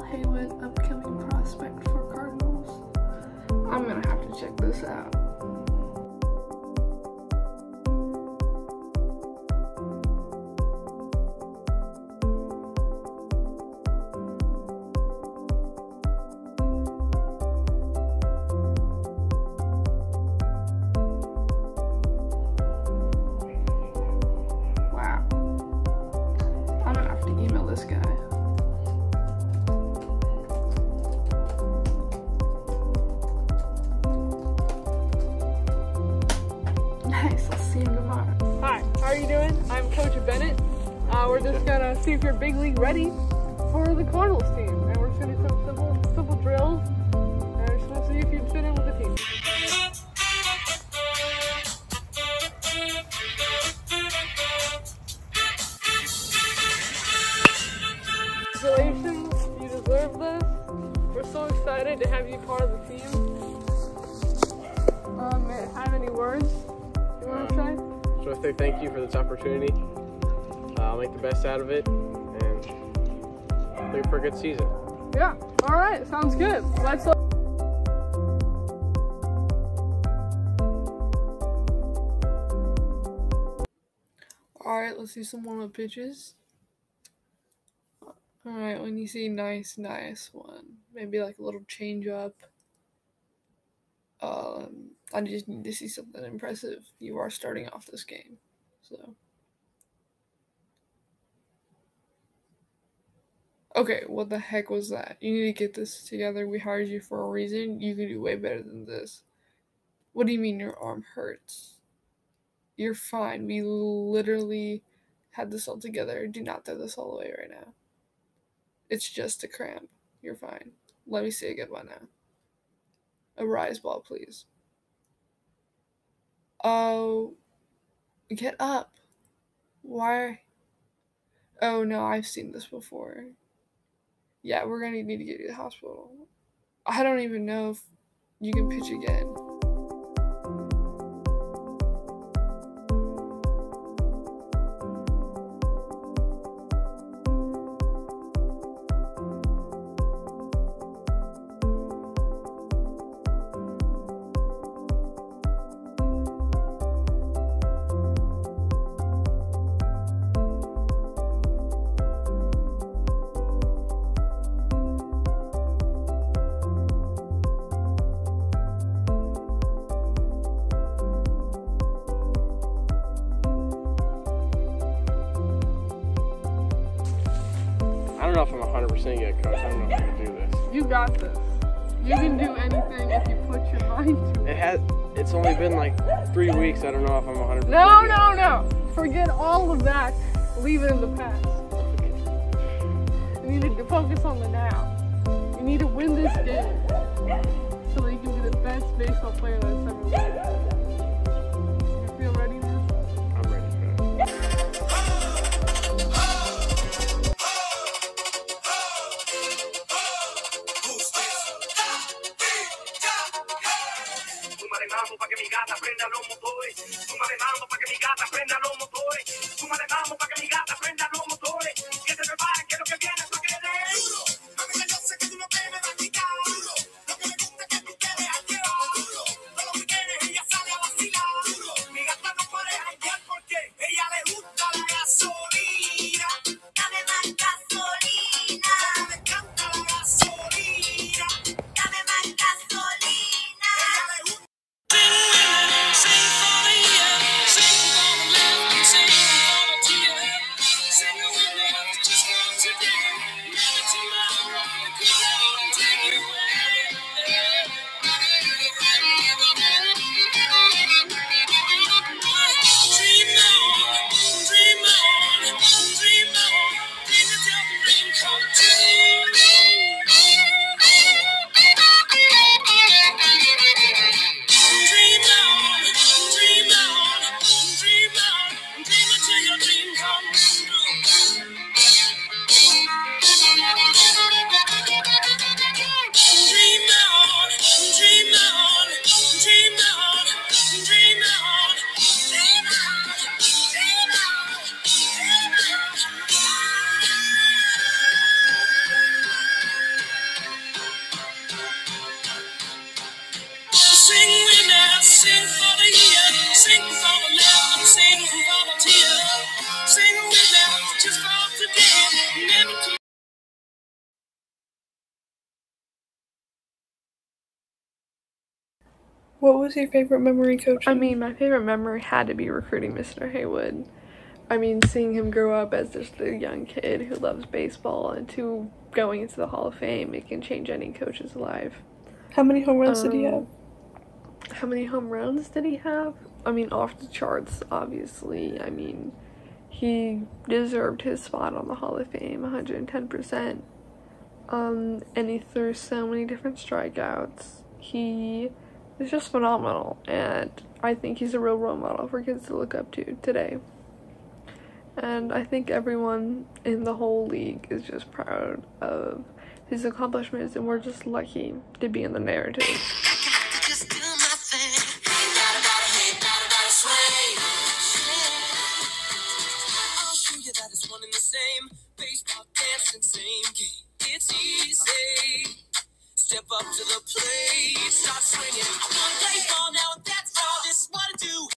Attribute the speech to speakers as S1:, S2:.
S1: Haywood, upcoming prospect for Cardinals. I'm gonna have to check this out. Wow. I'm gonna have to email this guy. Nice, I'll see him tomorrow.
S2: Hi, how are you doing? I'm Coach Bennett. We're just gonna see if you're big league ready for the Cardinals team. And we're just gonna do some simple drills. And we're just gonna see if you fit in with the team. Congratulations, you deserve this. We're so excited to have you part of the team. Have any words you want to say?
S3: So I say thank you for this opportunity. I'll make the best out of it and hope for a good season.
S2: Yeah, all right, sounds good. Let's
S1: Alright, let's do some warm-up pitches. Alright, when you see nice one, maybe like a little change up. I just need to see something impressive. You are starting off this game, so. Okay, what the heck was that? You need to get this together. We hired you for a reason. You can do way better than this. What do you mean your arm hurts? You're fine. We literally had this all together. Do not throw this all away right now. It's just a cramp. You're fine. Let me say goodbye now. A rise ball, please. Oh, get up. Why? Oh no, I've seen this before. Yeah, we're gonna need to get you to the hospital. I don't even know if you can pitch again.
S3: I don't know if I'm 100% yet, Coach. I don't know if I can do this.
S2: You got this. You can do anything if you put your mind to it.
S3: It's only been like 3 weeks. I don't know if I'm 100%
S2: No. Forget all of that. Leave it in the past. You need to focus on the now. You need to win this game so that you can be the best baseball player that's ever lived. You feel ready now?
S3: I'm ready for it.
S4: Súmale mambo pa' que mi gata prenda los motores. Súmale mambo pa' que mi gata prenda los motores. Súmale mambo pa' que mi gata prenda los motores. Que se preparen que lo que viene es pa' que le den duro. Mami, que yo sé que tú no te me vas a quitar duro. Lo que me gusta es que tú quieres llevar duro. Todos los weekends ella sale a vacilar duro. Mi gata no puede janguear porque ella le gusta la gasolina. Dame más gasolina. Me encanta la gasolina. Dame más gasolina. Ella le gusta. Sing for the year, sing for the love.
S1: What was your favorite memory coaching?
S2: I mean, my favorite memory had to be recruiting Mr. Haywood. I mean, seeing him grow up as just a young kid who loves baseball and to going into the Hall of Fame, it can change any coach's life.
S1: How many home runs did he have?
S2: How many home runs did he have? I mean, off the charts, obviously. I mean, he deserved his spot on the Hall of Fame, 110%. And he threw so many different strikeouts. He is just phenomenal, and I think he's a real role model for kids to look up to today. And I think everyone in the whole league is just proud of his accomplishments, and we're just lucky to be in the narrative.
S4: Just do my thing. Gotta sway. I'll show you that it's one and the same. Baseball, dancing, same game. It's easy. Step up to the plate, start swinging. I wanna play ball now, and that's all. This is what I do.